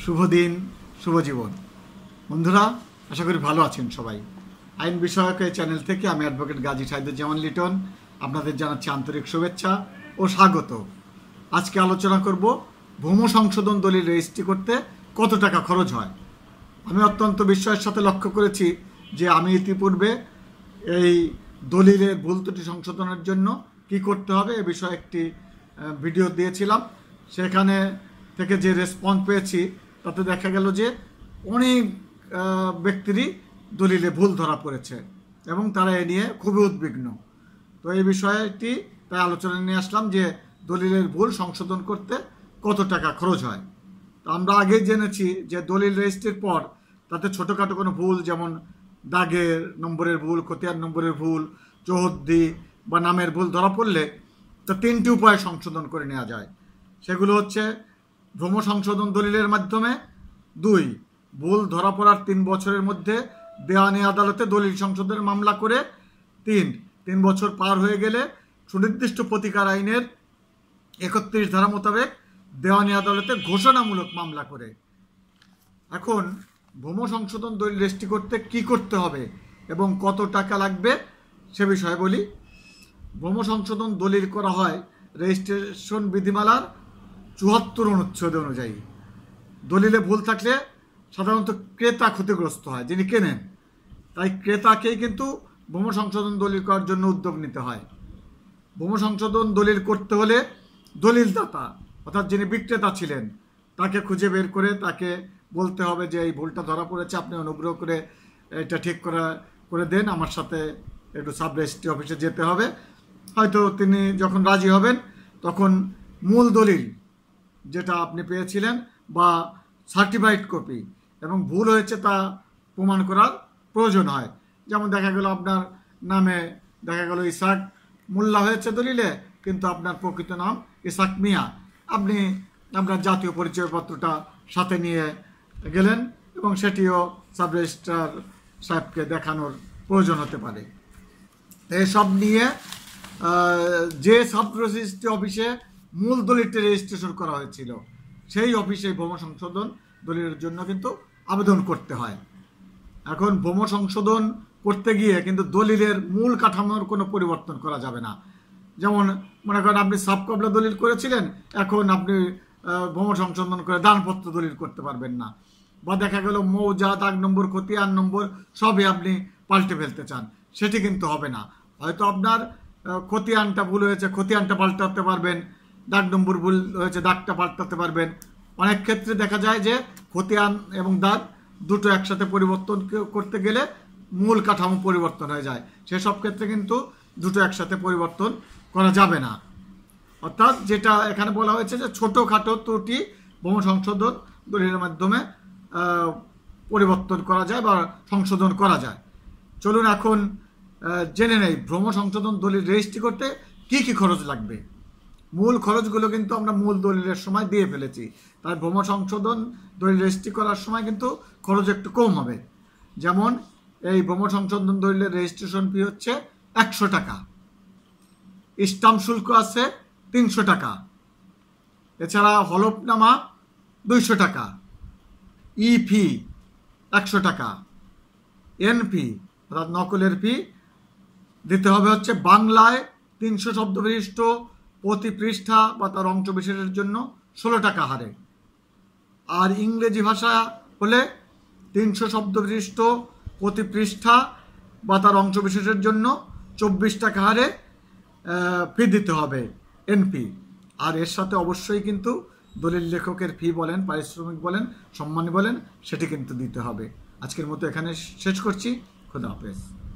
শুভ দিন, শুভ জীবন। বন্ধুরা, আশা করি ভালো আছেন সবাই। আইন বিষয়ক এই চ্যানেল থেকে আমি অ্যাডভোকেট গাজী সাইদুজ্জামান লিটন আপনাদের জানাচ্ছি আন্তরিক শুভেচ্ছা ও স্বাগত। আজকে আলোচনা করব ভূমি সংশোধন দলিল রেজিস্ট্রি করতে কত টাকা খরচ হয়। আমি অত্যন্ত বিস্ময়ের সাথে লক্ষ্য করেছি যে আমি ইতিপূর্বে এই দলিলের ভুল ত্রুটি সংশোধনের জন্য কি করতে হবে এ বিষয়ে একটি ভিডিও দিয়েছিলাম। সেখানে থেকে যে রেসপন্স পেয়েছি তাতে দেখা গেল যে অনেক ব্যক্তিরই দলিলে ভুল ধরা পড়েছে এবং তারা এ নিয়ে খুবই উদ্বিগ্ন। তো এই বিষয়টি তাই আলোচনা নিয়ে আসলাম যে দলিলের ভুল সংশোধন করতে কত টাকা খরচ হয়। তো আমরা আগেই জেনেছি যে দলিল রেজিস্ট্রির পর তাতে ছোটোখাটো কোনো ভুল, যেমন দাগের নম্বরের ভুল, খতিয়ান নম্বরের ভুল, চৌহদ্দি বা নামের ভুল ধরা পড়লে তা তিনটি উপায়ে সংশোধন করে নেওয়া যায়। সেগুলো হচ্ছে ভ্রম সংশোধন দলিলের মাধ্যমে, 2 ভুল ধরা পড়ার 3 বছরের মধ্যে দেওয়ানি আদালতে দলিল সংশোধনের মামলা করে, 3 বছর পার হয়ে গেলে সুনির্দিষ্ট প্রতিকার আইনের 31 ধারা মোতাবেক দেওয়ানি আদালতে ঘোষণামূলক মামলা করে। এখন ভূমি সংশোধন দলিল রেজিস্ট্রি করতে কি করতে হবে এবং কত টাকা লাগবে সে বিষয়ে বলি। ভূমি সংশোধন দলিল করা হয় রেজিস্ট্রেশন বিধিমালার 74 অনুচ্ছেদ অনুযায়ী। দলিলে ভুল থাকলে সাধারণত ক্রেতা ক্ষতিগ্রস্ত হয়, যিনি কেনেন। তাই ক্রেতাকেই কিন্তু ভূমি সংশোধন দলিল করার জন্য উদ্যোগ নিতে হয়। ভূমি সংশোধন দলিল করতে হলে দলিলদাতা অর্থাৎ যিনি বিক্রেতা ছিলেন তাকে খুঁজে বের করে তাকে বলতে হবে যে এই ভুলটা ধরা পড়েছে, আপনি অনুগ্রহ করে এটা ঠিক করে দেন, আমার সাথে একটু সাব রেজিস্ট্রি অফিসে যেতে হবে। হয়তো তিনি যখন রাজি হবেন তখন মূল দলিল যেটা আপনি পেয়েছিলেন বা সার্টিফাইড কপি এবং ভুল হয়েছে তা প্রমাণ করার প্রয়োজন হয়। যেমন দেখা গেল আপনার নামে দেখা গেল ইসাক মোল্লা হয়েছে দলিলে, কিন্তু আপনার প্রকৃত নাম ইসাক মিয়া। আপনি আপনার জাতীয় পরিচয়পত্রটা সাথে নিয়ে গেলেন এবং সেটিও সাব রেজিস্ট্রার সাহেবকে দেখানোর প্রয়োজন হতে পারে। এসব নিয়ে যে সাব রেজিস্ট্রি অফিসে মূল দলিলটি রেজিস্ট্রেশন করা হয়েছিল সেই অফিসে ভূমি সংশোধন দলিলের জন্য কিন্তু আবেদন করতে হয়। এখন ভূমি সংশোধন করতে গিয়ে কিন্তু দলিলের মূল কাঠামোর কোনো পরিবর্তন করা যাবে না। যেমন মনে করেন আপনি সাবকবলা দলিল করেছিলেন, এখন আপনি ভূমি সংশোধন করে দানপত্র দলিল করতে পারবেন না। বা দেখা গেল মৌজা, দাগ নম্বর, খতিয়ান নম্বর সবই আপনি পাল্টে ফেলতে চান, সেটি কিন্তু হবে না। হয়তো আপনার খতিয়ানটা ভুল হয়েছে, খতিয়ানটা পাল্টাতে পারবেন, দাগ নম্বর ভুল হয়েছে, দাগটা পাল্টাতে পারবেন। অনেক ক্ষেত্রে দেখা যায় যে খতিয়ান এবং দাগ দুটো একসাথে পরিবর্তন করতে গেলে মূল কাঠামো পরিবর্তন হয়ে যায়। সেসব ক্ষেত্রে কিন্তু দুটো একসাথে পরিবর্তন করা যাবে না। অর্থাৎ যেটা এখানে বলা হয়েছে যে ছোটোখাটো ত্রুটি ভূমি সংশোধন দলিলের মাধ্যমে পরিবর্তন করা যায় বা সংশোধন করা যায়। চলুন এখন জেনে নেই ভূমি সংশোধন দলিল রেজিস্ট্রি করতে কি কি খরচ লাগবে। মূল খরচগুলো কিন্তু আমরা মূল দলিলের সময় দিয়ে ফেলেছি, তাই ভূমি সংশোধন দলিল রেজিস্ট্রি করার সময় কিন্তু খরচ একটু কম হবে। যেমন এই ভূমি সংশোধন দলিলের রেজিস্ট্রেশন ফি হচ্ছে 100 টাকা, স্টাম্প শুল্ক আছে 300 টাকা, এছাড়া হলফনামা 200 টাকা, ই ফি 100 টাকা, এন ফি অর্থাৎ নকলের ফি দিতে হবে হচ্ছে বাংলায় 300 শব্দ বিশিষ্ট প্রতি পৃষ্ঠা বা তার অংশ বিশেষের জন্য 16 টাকা হারে, আর ইংরেজি ভাষা হলে 300 শব্দ বিশিষ্ট প্রতি পৃষ্ঠা বা তার অংশ বিশেষের জন্য 24 টাকা হারে ফি দিতে হবে, এনপি। আর এর সাথে অবশ্যই কিন্তু দলিল লেখকের ফি বলেন, পারিশ্রমিক বলেন, সম্মানী বলেন, সেটি কিন্তু দিতে হবে। আজকের মতো এখানে শেষ করছি। খোদা হাফেজ।